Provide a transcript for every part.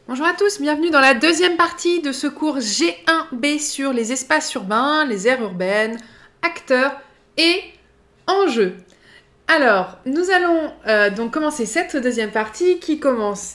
Bonjour à tous, bienvenue dans la deuxième partie de ce cours G1B sur les espaces urbains, les aires urbaines, acteurs et enjeux. Alors, nous allons donc commencer cette deuxième partie qui commence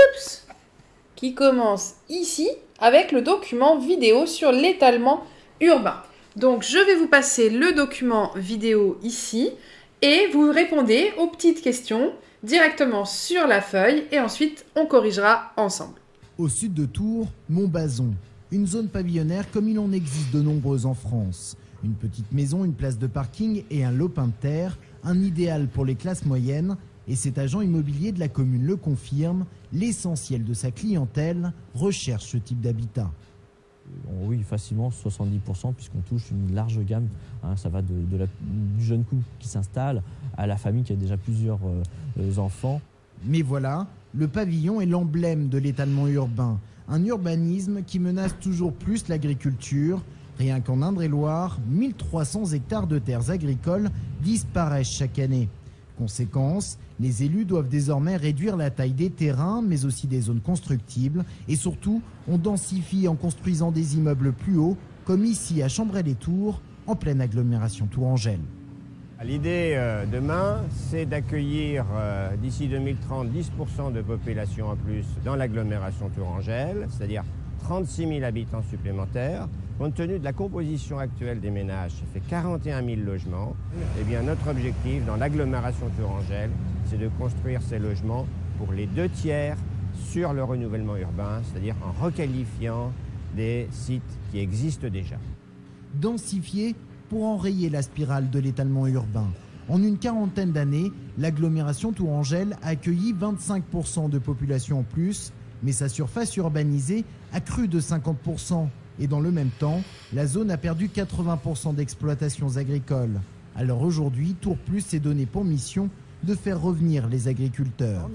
ici avec le document vidéo sur l'étalement urbain. Donc, je vais vous passer le document vidéo ici et vous répondez aux petites questions directement sur la feuille et ensuite on corrigera ensemble. Au sud de Tours, Montbazon, une zone pavillonnaire comme il en existe de nombreuses en France. Une petite maison, une place de parking et un lopin de terre, un idéal pour les classes moyennes. Et cet agent immobilier de la commune le confirme, l'essentiel de sa clientèle recherche ce type d'habitat. Oui, facilement 70% puisqu'on touche une large gamme. Ça va du jeune couple qui s'installe à la famille qui a déjà plusieurs enfants. Mais voilà, le pavillon est l'emblème de l'étalement urbain. Un urbanisme qui menace toujours plus l'agriculture. Rien qu'en Indre-et-Loire, 1300 hectares de terres agricoles disparaissent chaque année. Conséquence, les élus doivent désormais réduire la taille des terrains, mais aussi des zones constructibles. Et surtout, on densifie en construisant des immeubles plus hauts, comme ici à Chambray-les-Tours, en pleine agglomération tourangelle. L'idée demain, c'est d'accueillir d'ici 2030 10% de population en plus dans l'agglomération tourangelle, c'est-à-dire 36 000 habitants supplémentaires. Compte tenu de la composition actuelle des ménages, ça fait 41 000 logements. Eh bien, notre objectif dans l'agglomération tourangelle, c'est de construire ces logements pour les 2/3 sur le renouvellement urbain, c'est-à-dire en requalifiant des sites qui existent déjà. Densifier pour enrayer la spirale de l'étalement urbain. En une quarantaine d'années, l'agglomération tourangelle a accueilli 25% de population en plus, mais sa surface urbanisée a cru de 50%. Et dans le même temps, la zone a perdu 80% d'exploitations agricoles. Alors aujourd'hui, Tours Plus s'est donné pour mission de faire revenir les agriculteurs.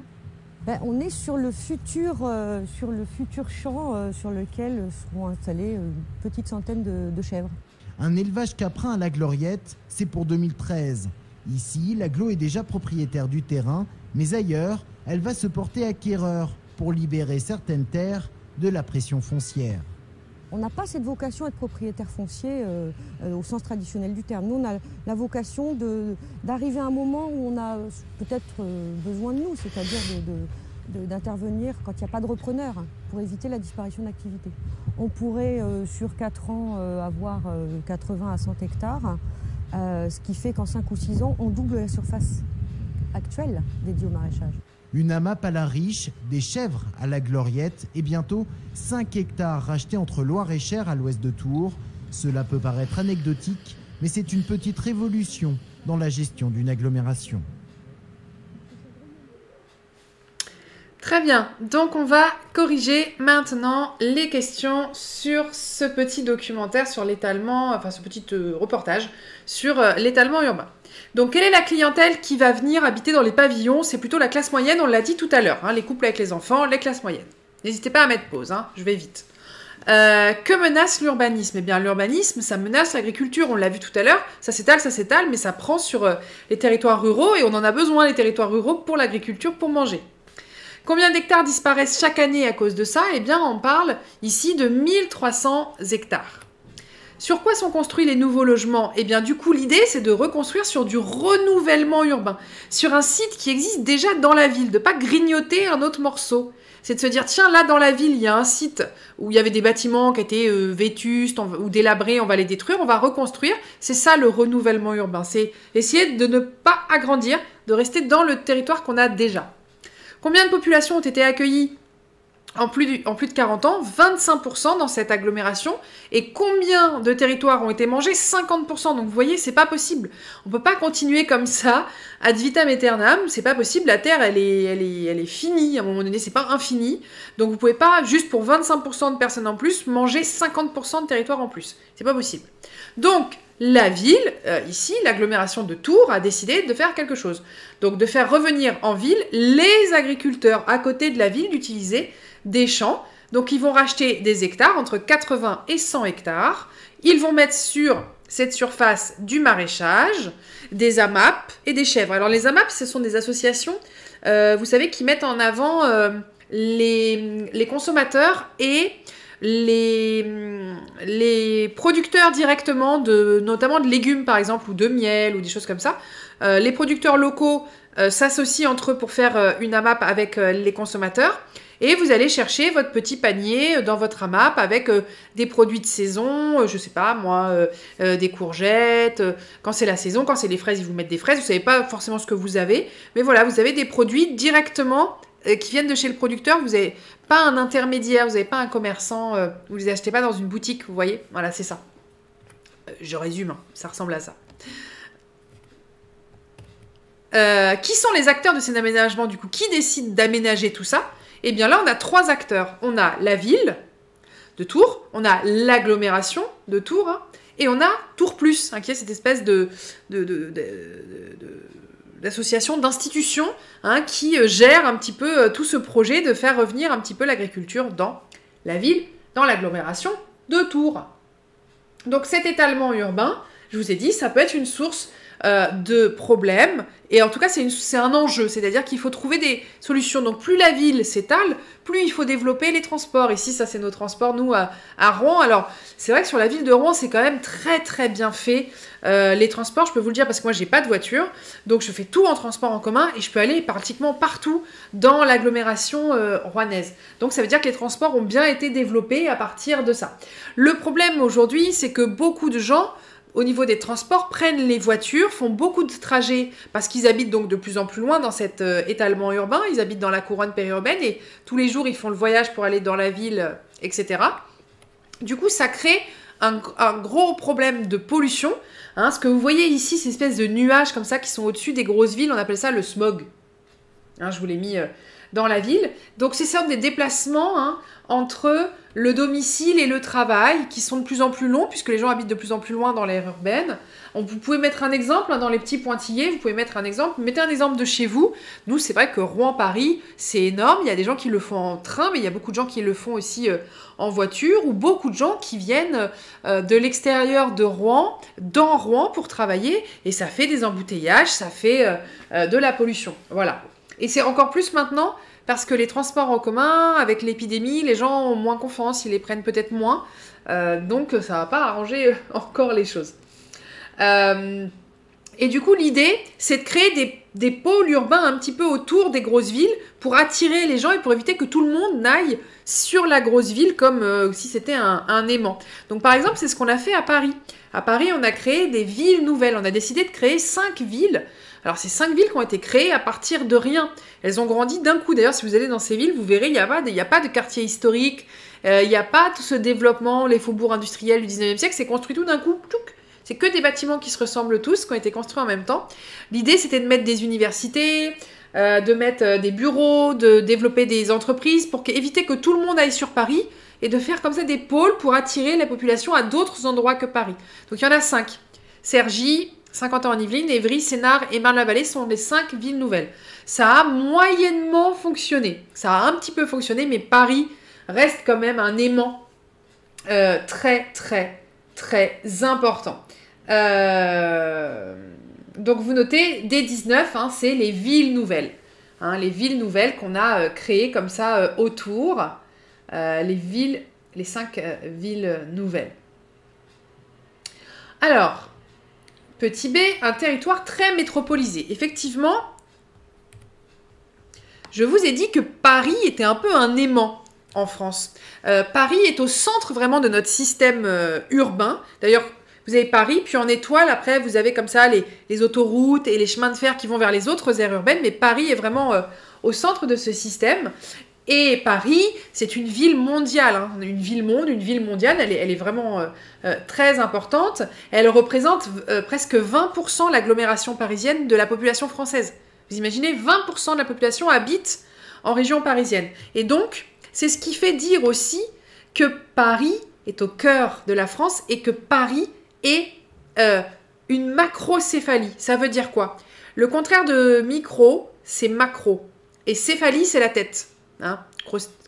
On est sur le futur champ sur lequel seront installées une petite centaine de chèvres. Un élevage caprin à la Gloriette, c'est pour 2013. Ici, l'agglo est déjà propriétaire du terrain, mais ailleurs, elle va se porter acquéreur pour libérer certaines terres de la pression foncière. On n'a pas cette vocation à être propriétaire foncier au sens traditionnel du terme. Nous, on a la vocation d'arriver à un moment où on a peut-être besoin de nous, c'est-à-dire d'intervenir quand il n'y a pas de repreneur pour éviter la disparition d'activité. On pourrait, sur 4 ans, avoir 80 à 100 hectares, ce qui fait qu'en 5 ou 6 ans, on double la surface actuelle dédiée au maraîchage. Une AMAP à la Riche, des chèvres à la Gloriette et bientôt 5 hectares rachetés entre Loire et Cher à l'ouest de Tours. Cela peut paraître anecdotique, mais c'est une petite révolution dans la gestion d'une agglomération. Très bien, donc on va corriger maintenant les questions sur ce petit documentaire sur l'étalement, enfin ce petit reportage sur l'étalement urbain. Donc quelle est la clientèle qui va venir habiter dans les pavillons? C'est plutôt la classe moyenne, on l'a dit tout à l'heure, les couples avec les enfants, les classes moyennes. N'hésitez pas à mettre pause, je vais vite. Que menace l'urbanisme? Eh bien l'urbanisme, ça menace l'agriculture, on l'a vu tout à l'heure, ça s'étale, mais ça prend sur les territoires ruraux et on en a besoin les territoires ruraux pour l'agriculture, pour manger. Combien d'hectares disparaissent chaque année à cause de ça? Eh bien, on parle ici de 1300 hectares. Sur quoi sont construits les nouveaux logements? Eh bien, du coup, l'idée, c'est de reconstruire sur du renouvellement urbain, sur un site qui existe déjà dans la ville, de ne pas grignoter un autre morceau. C'est de se dire, tiens, là, dans la ville, il y a un site où il y avait des bâtiments qui étaient vétustes ou délabrés, on va les détruire, on va reconstruire. C'est ça, le renouvellement urbain. C'est essayer de ne pas agrandir, de rester dans le territoire qu'on a déjà. Combien de populations ont été accueillies en plus de 40 ans? 25% dans cette agglomération. Et combien de territoires ont été mangés? 50%. Donc vous voyez, c'est pas possible. On peut pas continuer comme ça, ad vitam aeternam. C'est pas possible. La Terre, elle est finie. À un moment donné, c'est pas infini. Donc vous pouvez pas, juste pour 25% de personnes en plus, manger 50% de territoire en plus. C'est pas possible. Donc, la ville, ici, l'agglomération de Tours, a décidé de faire quelque chose. Donc de faire revenir en ville les agriculteurs à côté de la ville, d'utiliser des champs. Donc ils vont racheter des hectares, entre 80 et 100 hectares. Ils vont mettre sur cette surface du maraîchage, des AMAP et des chèvres. Alors les AMAP, ce sont des associations, vous savez, qui mettent en avant les consommateurs et les producteurs directement, notamment de légumes par exemple, ou de miel, ou des choses comme ça. Les producteurs locaux s'associent entre eux pour faire une AMAP avec les consommateurs. Et vous allez chercher votre petit panier dans votre AMAP avec des produits de saison, je sais pas moi, des courgettes, quand c'est la saison, quand c'est les fraises, ils vous mettent des fraises, vous savez pas forcément ce que vous avez, mais voilà, vous avez des produits directement qui viennent de chez le producteur, vous n'avez pas un intermédiaire, vous n'avez pas un commerçant, vous les achetez pas dans une boutique, vous voyez, voilà, c'est ça. Je résume, hein, ça ressemble à ça. Qui sont les acteurs de ces aménagements du coup? Qui décide d'aménager tout ça? Eh bien là, on a 3 acteurs. On a la ville de Tours, on a l'agglomération de Tours, hein, et on a Tours Plus, hein, qui est cette espèce d'association, d'institution, hein, qui gère un petit peu tout ce projet de faire revenir un petit peu l'agriculture dans la ville, dans l'agglomération de Tours. Donc cet étalement urbain, je vous ai dit, ça peut être une source de problèmes, et en tout cas c'est un enjeu, c'est-à-dire qu'il faut trouver des solutions. Donc plus la ville s'étale, plus il faut développer les transports. Ici, ça c'est nos transports, nous, à Rouen. Alors c'est vrai que sur la ville de Rouen, c'est quand même très très bien fait. Les transports, je peux vous le dire, parce que moi j'ai pas de voiture, donc je fais tout en transport en commun, et je peux aller pratiquement partout dans l'agglomération rouennaise. Donc ça veut dire que les transports ont bien été développés à partir de ça. Le problème aujourd'hui, c'est que beaucoup de gens, au niveau des transports, prennent les voitures, font beaucoup de trajets parce qu'ils habitent donc de plus en plus loin dans cet étalement urbain. Ils habitent dans la couronne périurbaine et tous les jours, ils font le voyage pour aller dans la ville, etc. Du coup, ça crée un gros problème de pollution. Hein. Ce que vous voyez ici, ces espèces de nuages comme ça qui sont au-dessus des grosses villes, on appelle ça le smog. Hein, je vous l'ai mis dans la ville. Donc, c'est ça des déplacements, hein, entre le domicile et le travail, qui sont de plus en plus longs, puisque les gens habitent de plus en plus loin dans l'aire urbaine. Vous pouvez mettre un exemple, hein, dans les petits pointillés, vous pouvez mettre un exemple. Mettez un exemple de chez vous. Nous, c'est vrai que Rouen-Paris, c'est énorme. Il y a des gens qui le font en train, mais il y a beaucoup de gens qui le font aussi en voiture, ou beaucoup de gens qui viennent de l'extérieur de Rouen, dans Rouen, pour travailler, et ça fait des embouteillages, ça fait de la pollution. Voilà. Et c'est encore plus maintenant, parce que les transports en commun, avec l'épidémie, les gens ont moins confiance, ils les prennent peut-être moins. Donc ça ne va pas arranger encore les choses. Et du coup, l'idée, c'est de créer des pôles urbains un petit peu autour des grosses villes pour attirer les gens et pour éviter que tout le monde n'aille sur la grosse ville comme si c'était un aimant. Donc par exemple, c'est ce qu'on a fait à Paris. À Paris, on a créé des villes nouvelles. On a décidé de créer 5 villes. Alors, ces 5 villes qui ont été créées à partir de rien. Elles ont grandi d'un coup. D'ailleurs, si vous allez dans ces villes, vous verrez, il n'y a pas de quartier historique, il n'y a pas tout ce développement, les faubourgs industriels du 19e siècle. C'est construit tout d'un coup. C'est que des bâtiments qui se ressemblent tous, qui ont été construits en même temps. L'idée, c'était de mettre des universités, de mettre des bureaux, de développer des entreprises pour éviter que tout le monde aille sur Paris et de faire comme ça des pôles pour attirer la population à d'autres endroits que Paris. Donc, il y en a 5. Cergy, Saint-Quentin-en-Yvelines, Évry, Sénart et Marne-la-Vallée sont les 5 villes nouvelles. Ça a moyennement fonctionné. Ça a un petit peu fonctionné, mais Paris reste quand même un aimant très, très, très important. Donc vous notez, dès 19, hein, c'est les villes nouvelles. Hein, les villes nouvelles qu'on a créées comme ça autour. Les 5 villes nouvelles. Alors, petit b, un territoire très métropolisé. Effectivement, je vous ai dit que Paris était un peu un aimant en France. Paris est au centre vraiment de notre système urbain. D'ailleurs, vous avez Paris, puis en étoile, après, vous avez comme ça les autoroutes et les chemins de fer qui vont vers les autres aires urbaines. Mais Paris est vraiment au centre de ce système. Et Paris, c'est une ville mondiale, hein, une ville mondiale, elle est vraiment très importante. Elle représente presque 20% l'agglomération parisienne de la population française. Vous imaginez, 20% de la population habite en région parisienne. Et donc, c'est ce qui fait dire aussi que Paris est au cœur de la France et que Paris est une macrocéphalie. Ça veut dire quoi? Le contraire de micro, c'est macro. Et céphalie, c'est la tête. Hein,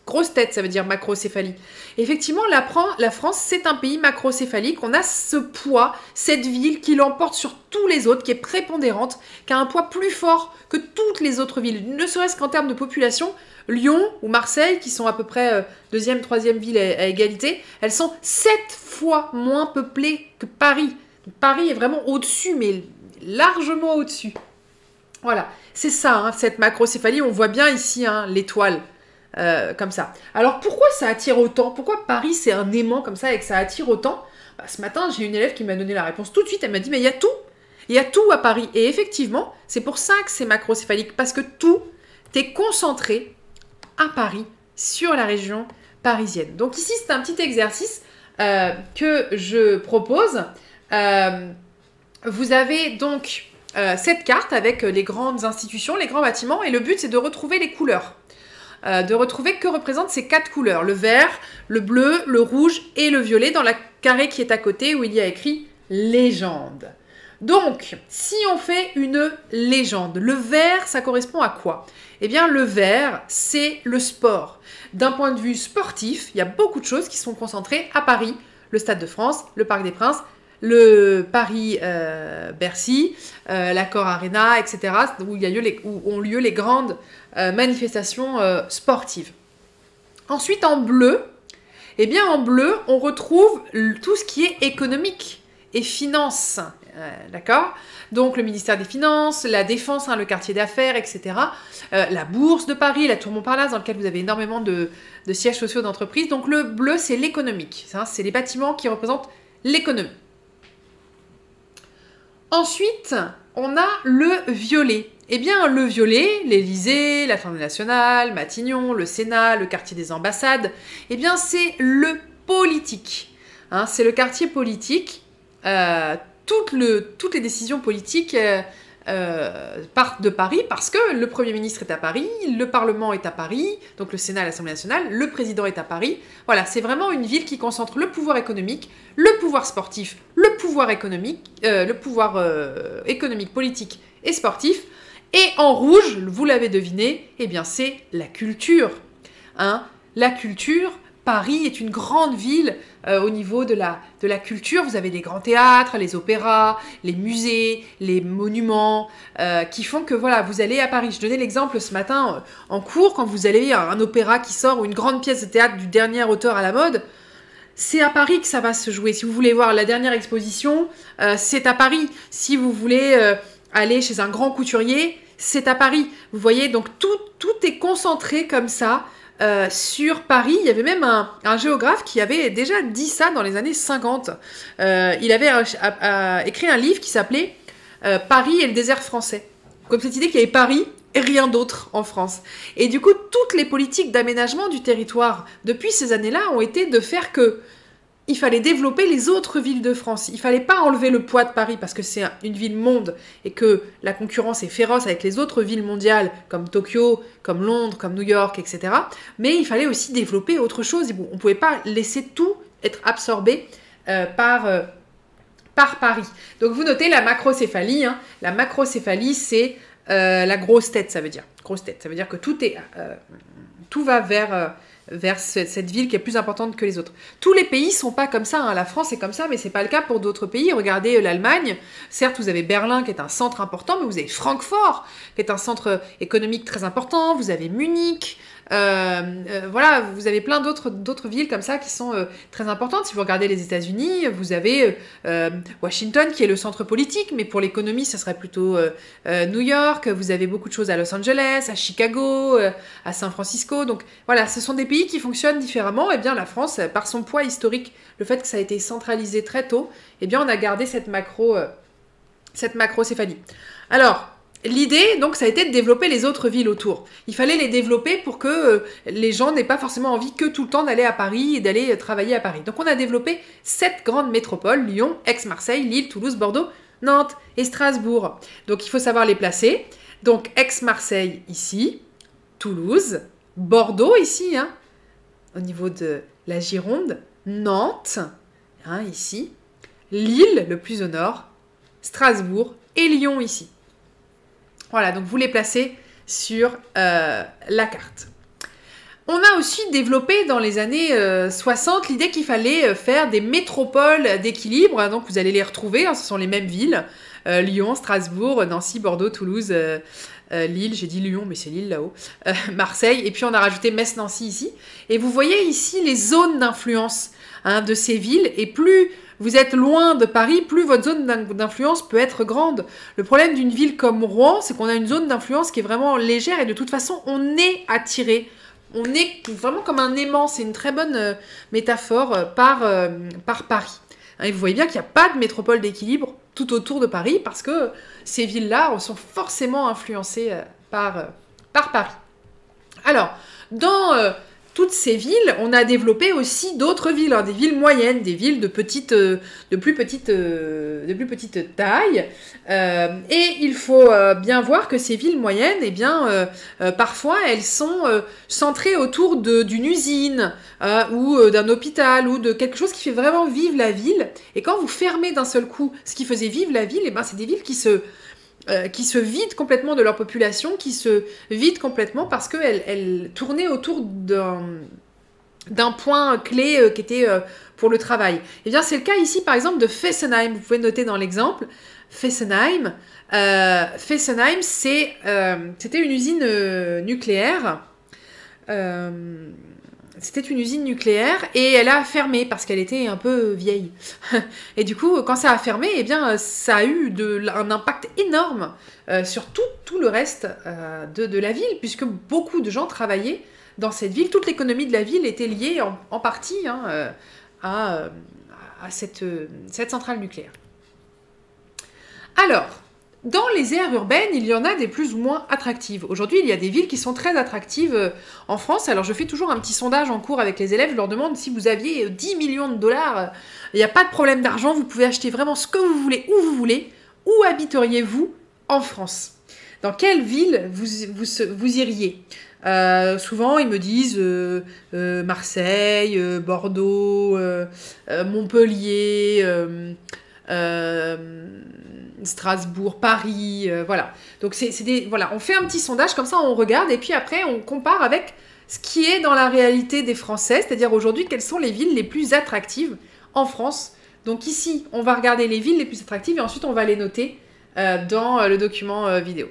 Grosse tête, ça veut dire macrocéphalie. Effectivement, la France, c'est un pays macrocéphalique. On a ce poids, cette ville qui l'emporte sur tous les autres, qui est prépondérante, qui a un poids plus fort que toutes les autres villes. Ne serait-ce qu'en termes de population, Lyon ou Marseille, qui sont à peu près deuxième, troisième ville à égalité, elles sont 7 fois moins peuplées que Paris. Donc, Paris est vraiment au-dessus, mais largement au-dessus. Voilà, c'est ça, hein, cette macrocéphalie. On voit bien ici hein, l'étoile. Comme ça. Alors pourquoi ça attire autant? Pourquoi Paris c'est un aimant comme ça et que ça attire autant? Ce matin j'ai une élève qui m'a donné la réponse tout de suite. Elle m'a dit mais il y a tout. Il y a tout à Paris. Et effectivement c'est pour ça que c'est macrocéphalique. Parce que tout est concentré à Paris, sur la région parisienne. Donc ici c'est un petit exercice que je propose. Vous avez donc cette carte avec les grandes institutions, les grands bâtiments. Et le but c'est de retrouver les couleurs. De retrouver que représentent ces 4 couleurs. Le vert, le bleu, le rouge et le violet dans la carré qui est à côté où il y a écrit « Légende ». Donc, si on fait une légende, le vert, ça correspond à quoi? Eh bien, le vert, c'est le sport. D'un point de vue sportif, il y a beaucoup de choses qui sont concentrées à Paris. Le Stade de France, le Parc des Princes, le Paris-Bercy, l'Accor Arena, etc., où ont lieu les grandes manifestations sportives. Ensuite, en bleu, eh bien, en bleu, on retrouve tout ce qui est économique et finance, d'accord? Donc, le ministère des Finances, la Défense, hein, le quartier d'affaires, etc., la Bourse de Paris, la Tour Montparnasse, dans laquelle vous avez énormément de sièges sociaux d'entreprises. Donc, le bleu, c'est l'économique. Hein, c'est les bâtiments qui représentent l'économie. Ensuite, on a le violet. Eh bien, le violet, l'Élysée, l'Assemblée nationale, Matignon, le Sénat, le quartier des ambassades, eh bien, c'est le politique. Hein, c'est le quartier politique. Toutes les décisions politiques partent de Paris parce que le Premier ministre est à Paris, le Parlement est à Paris, donc le Sénat et l'Assemblée nationale, le président est à Paris. Voilà, c'est vraiment une ville qui concentre le pouvoir économique, le pouvoir sportif, le pouvoir économique, économique, politique et sportif. Et en rouge, vous l'avez deviné, eh bien c'est la culture. Hein, la culture, Paris est une grande ville au niveau de la culture. Vous avez les grands théâtres, les opéras, les musées, les monuments qui font que voilà, vous allez à Paris. Je donnais l'exemple ce matin en cours, quand vous allez à un opéra qui sort ou une grande pièce de théâtre du dernier auteur à la mode, c'est à Paris que ça va se jouer. Si vous voulez voir la dernière exposition, c'est à Paris. Si vous voulez aller chez un grand couturier, c'est à Paris. Vous voyez, donc tout est concentré comme ça sur Paris. Il y avait même un géographe qui avait déjà dit ça dans les années 50. Il avait écrit un livre qui s'appelait Paris et le désert français. Comme cette idée qu'il y avait Paris et rien d'autre en France. Et du coup, toutes les politiques d'aménagement du territoire depuis ces années-là ont été de faire que il fallait développer les autres villes de France. Il fallait pas enlever le poids de Paris parce que c'est une ville monde et que la concurrence est féroce avec les autres villes mondiales comme Tokyo, comme Londres, comme New York, etc. Mais il fallait aussi développer autre chose. Et bon, on pouvait pas laisser tout être absorbé par Paris. Donc vous notez la macrocéphalie. Hein. La macrocéphalie, c'est la grosse tête, ça veut dire. Grosse tête, ça veut dire que tout va vers cette ville qui est plus importante que les autres. Tous les pays sont pas comme ça, hein. La France est comme ça, mais c'est pas le cas pour d'autres pays. Regardez l'Allemagne, certes vous avez Berlin qui est un centre important, mais vous avez Francfort qui est un centre économique très important, vous avez Munich, voilà, vous avez plein d'autres villes comme ça qui sont très importantes. Si vous regardez les États-Unis, vous avez Washington qui est le centre politique, mais pour l'économie, ça serait plutôt New York. Vous avez beaucoup de choses à Los Angeles, à Chicago, à San Francisco. Donc voilà, ce sont des pays qui fonctionnent différemment. Et bien la France, par son poids historique, le fait que ça a été centralisé très tôt, eh bien on a gardé cette macrocéphalie. Alors, l'idée, donc, ça a été de développer les autres villes autour. Il fallait les développer pour que les gens n'aient pas forcément envie que tout le temps d'aller à Paris et d'aller travailler à Paris. Donc, on a développé 7 grandes métropoles, Lyon, Aix-Marseille, Lille, Toulouse, Bordeaux, Nantes et Strasbourg. Donc, il faut savoir les placer. Donc, Aix-Marseille, ici, Toulouse, Bordeaux, ici, hein, au niveau de la Gironde, Nantes, hein, ici, Lille, le plus au nord, Strasbourg et Lyon, ici. Voilà, donc vous les placez sur la carte. On a aussi développé dans les années 60 l'idée qu'il fallait faire des métropoles d'équilibre. Donc vous allez les retrouver, hein, ce sont les mêmes villes. Lyon, Strasbourg, Nancy, Bordeaux, Toulouse, Lille, j'ai dit Lyon, mais c'est Lille là-haut, Marseille, et puis on a rajouté Metz-Nancy ici. Et vous voyez ici les zones d'influence de ces villes, et plus vous êtes loin de Paris, plus votre zone d'influence peut être grande. Le problème d'une ville comme Rouen, c'est qu'on a une zone d'influence qui est vraiment légère, et de toute façon, on est attiré. On est vraiment comme un aimant, c'est une très bonne métaphore par Paris. Et vous voyez bien qu'il n'y a pas de métropole d'équilibre tout autour de Paris, parce que ces villes-là sont forcément influencées par Paris. Alors, dans toutes ces villes, on a développé aussi d'autres villes, hein, des villes moyennes, des villes de plus petite taille. Et il faut bien voir que ces villes moyennes, eh bien, parfois, elles sont centrées autour d'une usine ou d'un hôpital ou de quelque chose qui fait vraiment vivre la ville. Et quand vous fermez d'un seul coup ce qui faisait vivre la ville, eh ben, c'est des villes qui se vident complètement de leur population, qui se vident complètement parce qu'elles tournaient autour d'un point clé qui était pour le travail. Et bien, c'est le cas ici, par exemple, de Fessenheim. Vous pouvez noter dans l'exemple. Fessenheim, c'était une usine nucléaire. C'était une usine nucléaire et elle a fermé parce qu'elle était un peu vieille. Et du coup, quand ça a fermé, eh bien, ça a eu un impact énorme sur tout le reste de la ville, puisque beaucoup de gens travaillaient dans cette ville. Toute l'économie de la ville était liée en partie à cette centrale nucléaire. Alors, dans les aires urbaines, il y en a des plus ou moins attractives. Aujourd'hui, il y a des villes qui sont très attractives en France. Alors, je fais toujours un petit sondage en cours avec les élèves. Je leur demande si vous aviez 10 millions de dollars. Il n'y a pas de problème d'argent. Vous pouvez acheter vraiment ce que vous voulez, où vous voulez. Où habiteriez-vous en France? Dans quelle ville vous iriez? Souvent, ils me disent Marseille, Bordeaux, Montpellier... Strasbourg, Paris, voilà. Donc voilà, on fait un petit sondage comme ça, on regarde et puis après on compare avec ce qui est dans la réalité des Français, c'est-à-dire aujourd'hui quelles sont les villes les plus attractives en France. Donc ici, on va regarder les villes les plus attractives et ensuite on va les noter dans le document vidéo.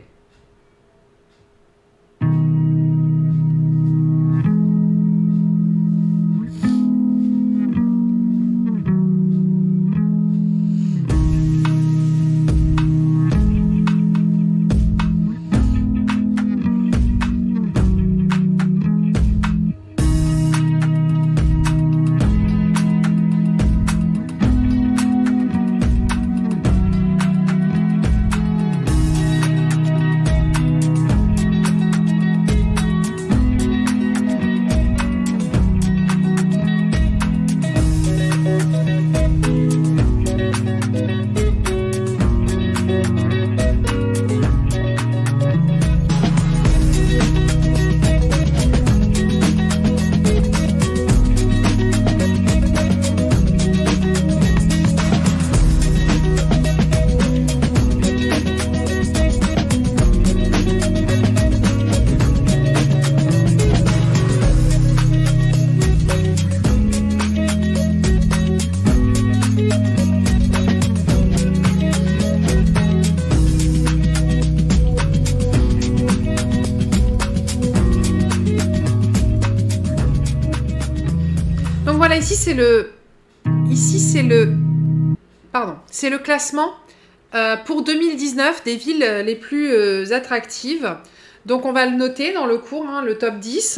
C'est le classement pour 2019 des villes les plus attractives. Donc on va le noter dans le cours, hein, le top 10.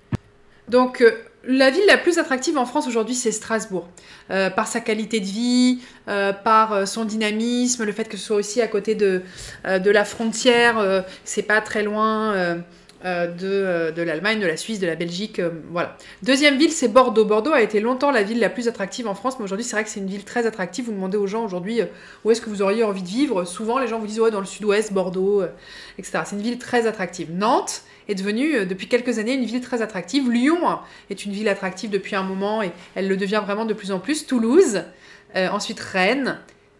Donc la ville la plus attractive en France aujourd'hui, c'est Strasbourg. Par sa qualité de vie, par son dynamisme, le fait que ce soit aussi à côté de la frontière, c'est pas très loin de l'Allemagne, de la Suisse, de la Belgique, voilà. Deuxième ville, c'est Bordeaux. Bordeaux a été longtemps la ville la plus attractive en France, mais aujourd'hui, c'est vrai que c'est une ville très attractive. Vous demandez aux gens aujourd'hui où est-ce que vous auriez envie de vivre. Souvent, les gens vous disent ouais, dans le sud-ouest, Bordeaux, etc. C'est une ville très attractive. Nantes est devenue, depuis quelques années, une ville très attractive. Lyon est une ville attractive depuis un moment et elle le devient vraiment de plus en plus. Toulouse, ensuite Rennes,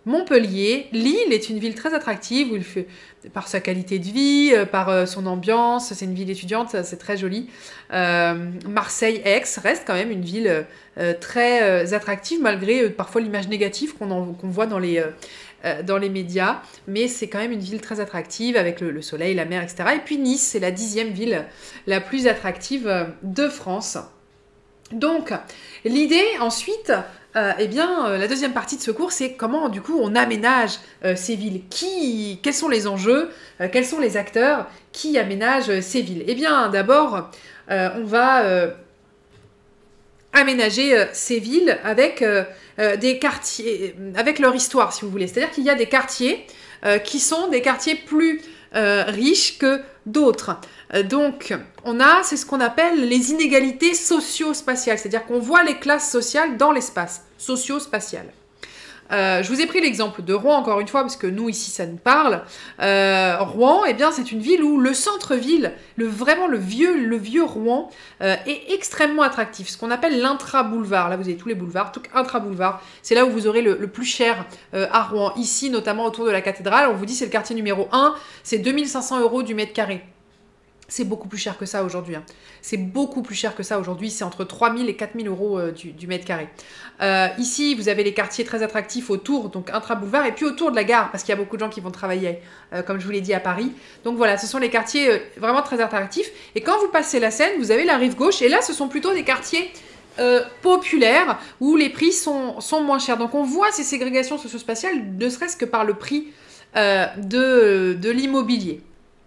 Montpellier. Lille est une ville très attractive où il fait, par sa qualité de vie, par son ambiance, c'est une ville étudiante, c'est très joli. Marseille, Aix reste quand même une ville très attractive malgré parfois l'image négative qu'on voit dans les médias, mais c'est quand même une ville très attractive avec le soleil, la mer, etc. Et puis Nice, c'est la 10e ville la plus attractive de France. Donc, l'idée ensuite, la deuxième partie de ce cours, c'est comment du coup on aménage ces villes. Quels sont les enjeux, quels sont les acteurs qui aménagent ces villes? Eh bien, d'abord, on va aménager ces villes avec des quartiers, avec leur histoire, si vous voulez. C'est-à-dire qu'il y a des quartiers qui sont des quartiers plus riches que d'autres. Donc, c'est ce qu'on appelle les inégalités socio-spatiales, c'est-à-dire qu'on voit les classes sociales dans l'espace socio-spatial. Je vous ai pris l'exemple de Rouen, encore une fois, parce que nous, ici, ça nous parle. Rouen, eh bien, c'est une ville où le centre-ville, vraiment le vieux Rouen, est extrêmement attractif. Ce qu'on appelle l'intra-boulevard. Là, vous avez tous les boulevards, tout intra-boulevard. C'est là où vous aurez le plus cher à Rouen. Ici, notamment autour de la cathédrale, on vous dit c'est le quartier numéro 1, c'est 2500 € du mètre carré. C'est beaucoup plus cher que ça aujourd'hui. C'est beaucoup plus cher que ça aujourd'hui. C'est entre 3 000 et 4 000 € du mètre carré. Ici, vous avez les quartiers très attractifs autour, donc intra-boulevard, et puis autour de la gare, parce qu'il y a beaucoup de gens qui vont travailler, comme je vous l'ai dit, à Paris. Donc voilà, ce sont les quartiers vraiment très attractifs. Et quand vous passez la Seine, vous avez la rive gauche, et là, ce sont plutôt des quartiers populaires, où les prix sont moins chers. Donc on voit ces ségrégations socio-spatiales, ne serait-ce que par le prix de l'immobilier.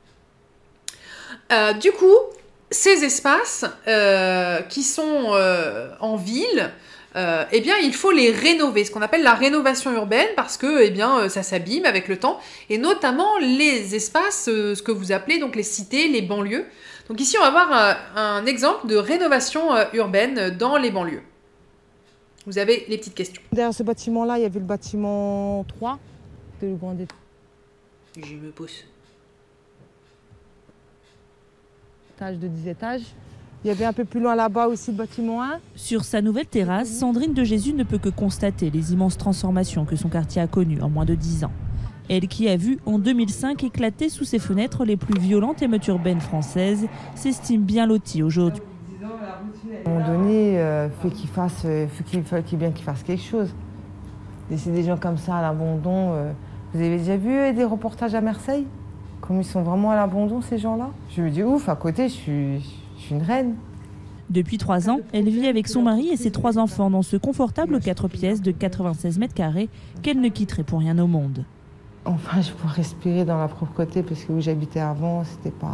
Du coup, ces espaces qui sont en ville, eh bien, il faut les rénover, ce qu'on appelle la rénovation urbaine, parce que eh bien, ça s'abîme avec le temps, et notamment les espaces, ce que vous appelez donc les cités, les banlieues. Donc ici, on va voir un exemple de rénovation urbaine dans les banlieues. Vous avez les petites questions. Derrière ce bâtiment-là, il y avait le bâtiment 3, c'était le grand étage. Je me pousse. De 10 étages. Il y avait un peu plus loin là-bas aussi le bâtiment 1. Sur sa nouvelle terrasse, Sandrine de Jésus ne peut que constater les immenses transformations que son quartier a connues en moins de 10 ans. Elle qui a vu en 2005 éclater sous ses fenêtres les plus violentes émeutes urbaines françaises, s'estime bien lotie aujourd'hui. À un moment donné, faut qu'il fasse quelque chose. Laisser des gens comme ça à l'abandon. Vous avez déjà vu des reportages à Marseille? Comme ils sont vraiment à l'abandon, ces gens-là. Je me dis, ouf, à côté, je suis une reine. Depuis 3 ans, elle vit avec son mari et ses 3 enfants dans ce confortable 4 pièces de 96 mètres carrés qu'elle ne quitterait pour rien au monde. Enfin, je pourrais respirer dans la propreté, parce que où j'habitais avant, c'était pas...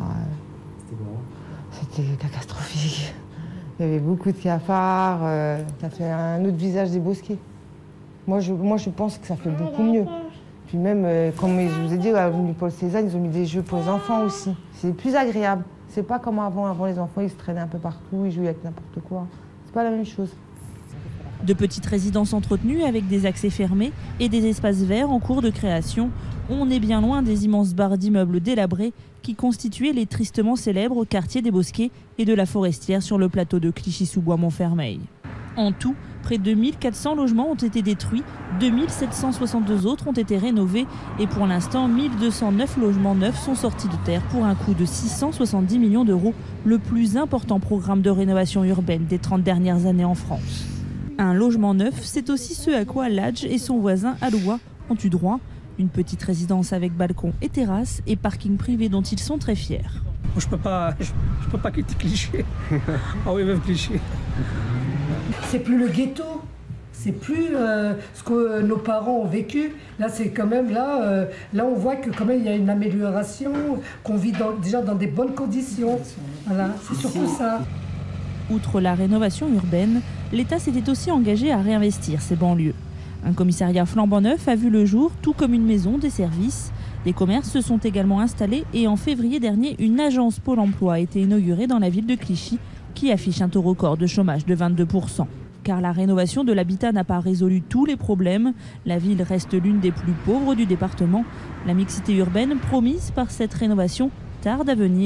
C'était catastrophique. Il y avait beaucoup de cafards, ça fait un autre visage des bosquets. Moi, je pense que ça fait beaucoup mieux. Puis même, comme je vous ai dit, à l'avenue Paul Cézanne, ils ont mis des jeux pour les enfants aussi. C'est plus agréable. C'est pas comme avant. Avant, les enfants, ils se traînaient un peu partout, ils jouaient avec n'importe quoi. C'est pas la même chose. De petites résidences entretenues avec des accès fermés et des espaces verts en cours de création, on est bien loin des immenses barres d'immeubles délabrés qui constituaient les tristement célèbres quartiers des Bosquets et de la Forestière sur le plateau de Clichy-sous-Bois-Montfermeil. En tout, près de 1400 logements ont été détruits, 2762 autres ont été rénovés et pour l'instant 1209 logements neufs sont sortis de terre pour un coût de 670 millions d'euros, le plus important programme de rénovation urbaine des 30 dernières années en France. Un logement neuf, c'est aussi ce à quoi Ladj et son voisin Aloua ont eu droit, une petite résidence avec balcon et terrasse et parking privé dont ils sont très fiers. Je peux pas quitter Clichy. Ah oui, même Clichy. C'est plus le ghetto, c'est plus ce que nos parents ont vécu. Là, c'est quand même là on voit que quand même il y a une amélioration, qu'on vit déjà dans des bonnes conditions. Voilà, c'est surtout ça. Outre la rénovation urbaine, l'État s'était aussi engagé à réinvestir ces banlieues. Un commissariat flambant neuf a vu le jour, tout comme une maison, des services. Des commerces se sont également installés et en février dernier, une agence Pôle emploi a été inaugurée dans la ville de Clichy, qui affiche un taux record de chômage de 22%. Car la rénovation de l'habitat n'a pas résolu tous les problèmes. La ville reste l'une des plus pauvres du département. La mixité urbaine promise par cette rénovation tarde à venir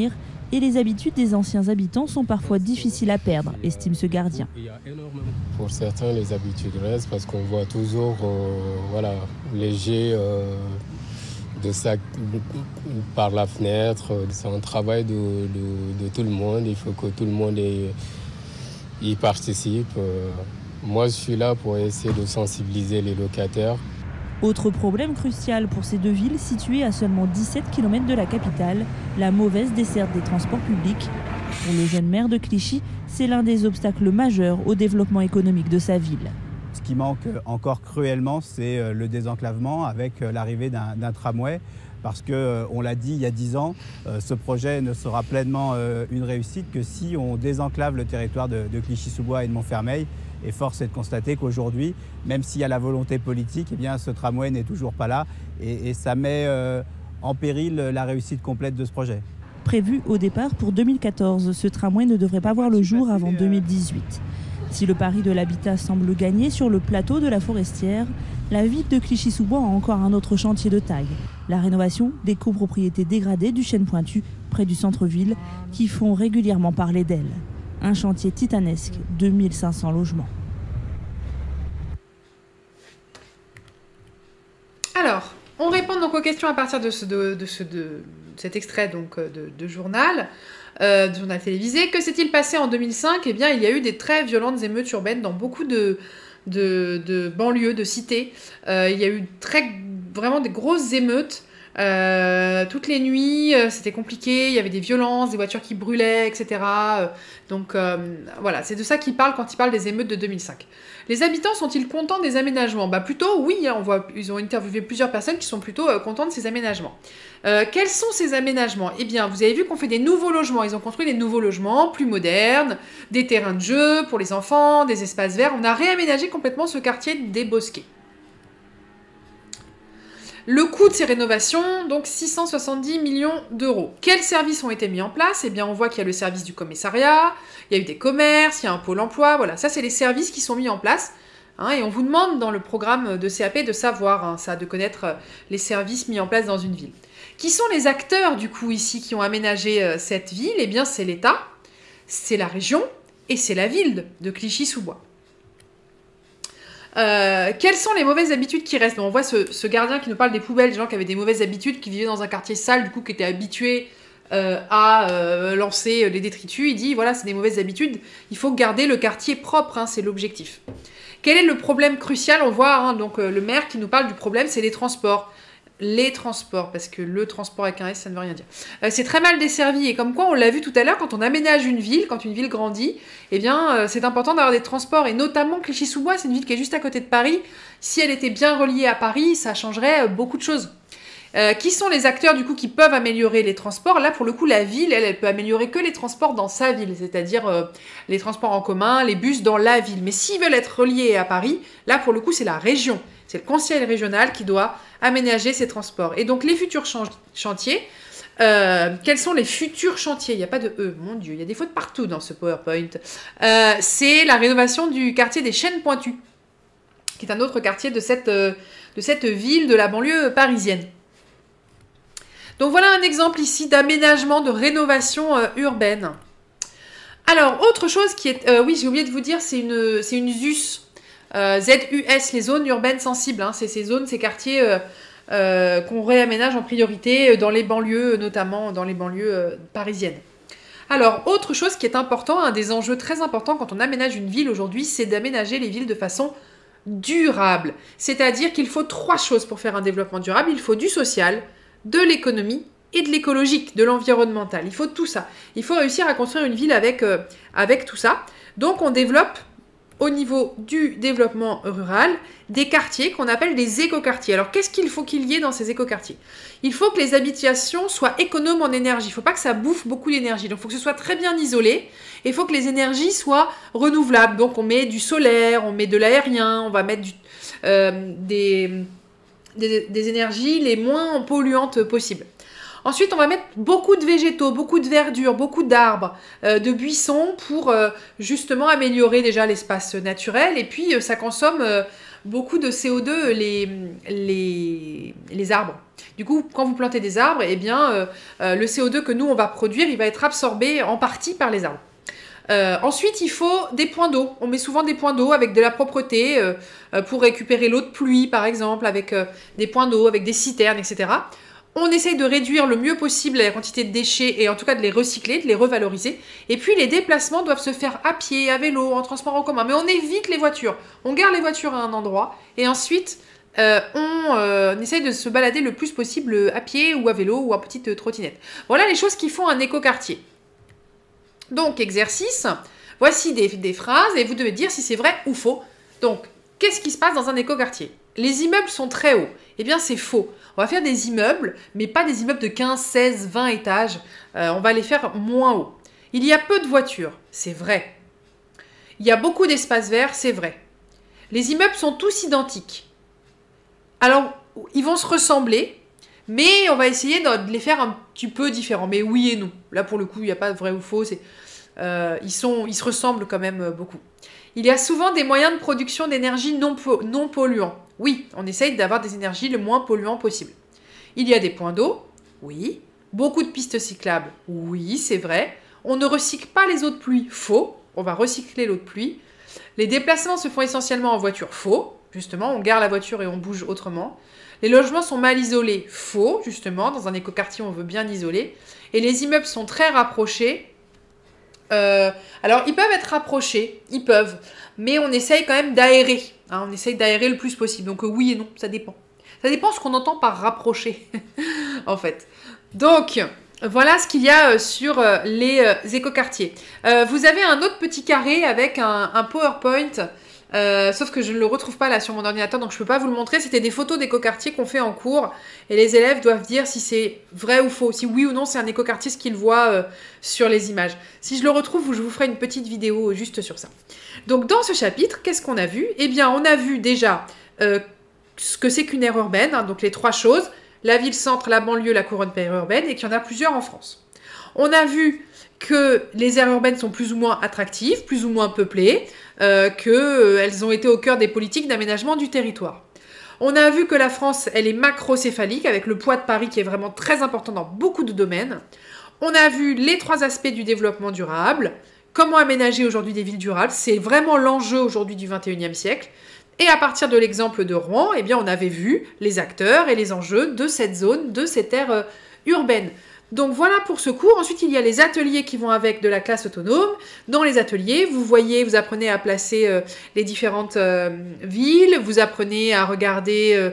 et les habitudes des anciens habitants sont parfois difficiles à perdre, estime ce gardien. Pour certains, les habitudes restent parce qu'on voit toujours les jets de sacs par la fenêtre. C'est un travail de tout le monde. Il faut que tout le monde y participe. Moi, je suis là pour essayer de sensibiliser les locataires. Autre problème crucial pour ces deux villes situées à seulement 17 km de la capitale, la mauvaise desserte des transports publics. Pour le jeune maire de Clichy, c'est l'un des obstacles majeurs au développement économique de sa ville. Ce qui manque encore cruellement, c'est le désenclavement avec l'arrivée d'un tramway. Parce qu'on l'a dit il y a 10 ans, ce projet ne sera pleinement une réussite que si on désenclave le territoire de Clichy-sous-Bois et de Montfermeil. Et force est de constater qu'aujourd'hui, même s'il y a la volonté politique, eh bien, ce tramway n'est toujours pas là. Et ça met en péril la réussite complète de ce projet. Prévu au départ pour 2014, ce tramway ne devrait pas voir le jour avant 2018. Si le pari de l'habitat semble gagner sur le plateau de la Forestière, la ville de Clichy-sous-Bois a encore un autre chantier de taille. La rénovation des copropriétés dégradées du Chêne Pointu, près du centre-ville, qui font régulièrement parler d'elle. Un chantier titanesque, 2500 logements. Alors, on répond donc aux questions à partir de cet extrait donc, de journal télévisé. Que s'est-il passé en 2005 ? Eh bien, il y a eu des très violentes émeutes urbaines dans beaucoup de banlieues, de cités. Il y a eu vraiment des grosses émeutes. Toutes les nuits, c'était compliqué, il y avait des violences, des voitures qui brûlaient, etc. Voilà, c'est de ça qu'ils parlent quand ils parlent des émeutes de 2005. Les habitants sont-ils contents des aménagements ? Plutôt oui, hein, ils ont interviewé plusieurs personnes qui sont plutôt contentes de ces aménagements. Quels sont ces aménagements ? Eh bien, vous avez vu qu'on fait des nouveaux logements. Ils ont construit des nouveaux logements plus modernes, des terrains de jeu pour les enfants, des espaces verts. On a réaménagé complètement ce quartier des Bosquets. Le coût de ces rénovations, donc 670 millions d'euros. Quels services ont été mis en place ? Eh bien, on voit qu'il y a le service du commissariat, il y a eu des commerces, il y a un pôle emploi, voilà. Ça, c'est les services qui sont mis en place. Hein, et on vous demande dans le programme de CAP de savoir, de connaître les services mis en place dans une ville. Qui sont les acteurs, du coup, ici, qui ont aménagé cette ville ? Eh bien, c'est l'État, c'est la région et c'est la ville de Clichy-sous-Bois. Quelles sont les mauvaises habitudes qui restent ? On voit ce gardien qui nous parle des poubelles, des gens qui avaient des mauvaises habitudes, qui vivaient dans un quartier sale, du coup, qui étaient habitués à lancer les détritus. Il dit, voilà, c'est des mauvaises habitudes, il faut garder le quartier propre, hein, c'est l'objectif. Quel est le problème crucial ? On voit donc le maire qui nous parle du problème, c'est les transports. Les transports, parce que le transport avec un S, ça ne veut rien dire. C'est très mal desservi, et comme quoi, on l'a vu tout à l'heure, quand on aménage une ville, quand une ville grandit, eh bien, c'est important d'avoir des transports, et notamment Clichy-sous-Bois, c'est une ville qui est juste à côté de Paris. Si elle était bien reliée à Paris, ça changerait beaucoup de choses. Qui sont les acteurs, du coup, qui peuvent améliorer les transports ? Là, pour le coup, la ville, elle peut améliorer que les transports dans sa ville, c'est-à-dire les transports en commun, les bus dans la ville. Mais s'ils veulent être reliés à Paris, là, pour le coup, c'est la région. C'est le conseil régional qui doit aménager ces transports. Et donc, les futurs chantiers, quels sont les futurs chantiers ? Il n'y a pas de E, mon Dieu, il y a des fautes partout dans ce PowerPoint. C'est la rénovation du quartier des Chênes Pointus, qui est un autre quartier de cette ville de la banlieue parisienne. Donc, voilà un exemple ici d'aménagement, de rénovation urbaine. Alors, autre chose qui est... oui, j'ai oublié de vous dire, c'est une ZUS. ZUS, les zones urbaines sensibles, hein, c'est ces zones, ces quartiers qu'on réaménage en priorité dans les banlieues, notamment dans les banlieues parisiennes. Alors, autre chose qui est important, un des enjeux très importants quand on aménage une ville aujourd'hui, c'est d'aménager les villes de façon durable. C'est-à-dire qu'il faut 3 choses pour faire un développement durable. Il faut du social, de l'économie et de l'écologique, de l'environnemental. Il faut tout ça. Il faut réussir à construire une ville avec tout ça. Donc, on développe au niveau du développement rural, des quartiers qu'on appelle des écoquartiers. Alors, qu'est-ce qu'il faut qu'il y ait dans ces écoquartiers ? Il faut que les habitations soient économes en énergie. Il ne faut pas que ça bouffe beaucoup d'énergie. Donc, il faut que ce soit très bien isolé. Et il faut que les énergies soient renouvelables. Donc, on met du solaire, on met de l'aérien, on va mettre des énergies les moins polluantes possibles. Ensuite, on va mettre beaucoup de végétaux, beaucoup de verdure, beaucoup d'arbres, de buissons pour justement améliorer déjà l'espace naturel. Et puis, ça consomme beaucoup de CO2 les arbres. Du coup, quand vous plantez des arbres, eh bien, le CO2 que nous, on va produire, il va être absorbé en partie par les arbres. Ensuite, il faut des points d'eau. On met souvent des points d'eau avec de la propreté pour récupérer l'eau de pluie, par exemple, avec des points d'eau, avec des citernes, etc. On essaye de réduire le mieux possible la quantité de déchets et en tout cas de les recycler, de les revaloriser. Et puis, les déplacements doivent se faire à pied, à vélo, en transport en commun. Mais on évite les voitures. On garde les voitures à un endroit et ensuite, on essaye de se balader le plus possible à pied ou à vélo ou en petite trottinette. Voilà les choses qui font un écoquartier. Donc, exercice, voici des phrases et vous devez dire si c'est vrai ou faux. Donc, qu'est-ce qui se passe dans un écoquartier? Les immeubles sont très hauts. Eh bien, c'est faux. On va faire des immeubles, mais pas des immeubles de 15, 16, 20 étages. On va les faire moins hauts. Il y a peu de voitures. C'est vrai. Il y a beaucoup d'espaces verts. C'est vrai. Les immeubles sont tous identiques. Alors, ils vont se ressembler, mais on va essayer de les faire un petit peu différents. Mais oui et non. Là, pour le coup, il n'y a pas de vrai ou faux. Ils se ressemblent quand même beaucoup. Il y a souvent des moyens de production d'énergie non polluants. Oui, on essaye d'avoir des énergies le moins polluantes possible. Il y a des points d'eau. Oui. Beaucoup de pistes cyclables. Oui, c'est vrai. On ne recycle pas les eaux de pluie. Faux. On va recycler l'eau de pluie. Les déplacements se font essentiellement en voiture. Faux. Justement, on gare la voiture et on bouge autrement. Les logements sont mal isolés. Faux, justement. Dans un écoquartier, on veut bien isoler. Et les immeubles sont très rapprochés. Alors, ils peuvent être rapprochés. Ils peuvent. Mais on essaye quand même d'aérer. Hein, on essaye d'aérer le plus possible. Donc, oui et non, ça dépend. Ça dépend ce qu'on entend par rapprocher, en fait. Donc, voilà ce qu'il y a sur les écoquartiers. Vous avez un autre petit carré avec un PowerPoint. Sauf que je ne le retrouve pas là sur mon ordinateur, donc je ne peux pas vous le montrer. C'était des photos d'écoquartiers qu'on fait en cours et les élèves doivent dire si c'est vrai ou faux, si oui ou non c'est un écoquartier, ce qu'ils voient sur les images. Si je le retrouve, je vous ferai une petite vidéo juste sur ça. Donc dans ce chapitre, qu'est-ce qu'on a vu? Eh bien, on a vu déjà ce que c'est qu'une aire urbaine, hein, donc les trois choses, la ville-centre, la banlieue, la couronne périurbaine, et qu'il y en a plusieurs en France. On a vu que les aires urbaines sont plus ou moins attractives, plus ou moins peuplées, qu'elles ont été au cœur des politiques d'aménagement du territoire. On a vu que la France, elle est macrocéphalique, avec le poids de Paris qui est vraiment très important dans beaucoup de domaines. On a vu les trois aspects du développement durable, comment aménager aujourd'hui des villes durables, c'est vraiment l'enjeu aujourd'hui du 21e siècle. Et à partir de l'exemple de Rouen, eh bien, on avait vu les acteurs et les enjeux de cette zone, de cette aire urbaine. Donc voilà pour ce cours. Ensuite, il y a les ateliers qui vont avec de la classe autonome. Dans les ateliers, vous apprenez à placer les différentes villes, vous apprenez à regarder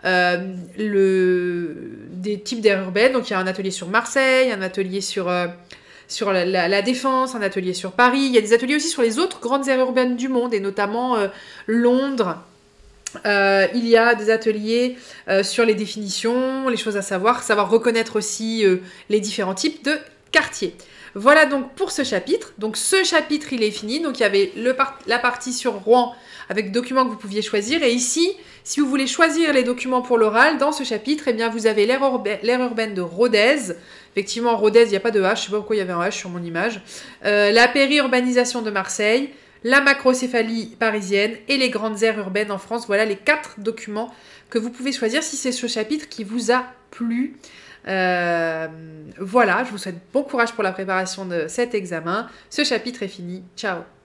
des types d'aires urbaines. Donc il y a un atelier sur Marseille, un atelier sur la Défense, un atelier sur Paris. Il y a des ateliers aussi sur les autres grandes aires urbaines du monde, et notamment Londres. Il y a des ateliers sur les définitions, les choses à savoir reconnaître aussi les différents types de quartiers. Voilà donc pour ce chapitre. Donc ce chapitre, il est fini. Donc il y avait la partie sur Rouen avec documents que vous pouviez choisir. Et ici, si vous voulez choisir les documents pour l'oral, dans ce chapitre, eh bien, vous avez l'aire urbaine de Rodez. Effectivement, Rodez, il n'y a pas de H. Je ne sais pas pourquoi il y avait un H sur mon image. La périurbanisation de Marseille, la macrocéphalie parisienne et les grandes aires urbaines en France. Voilà les 4 documents que vous pouvez choisir si c'est ce chapitre qui vous a plu. Voilà, je vous souhaite bon courage pour la préparation de cet examen. Ce chapitre est fini. Ciao!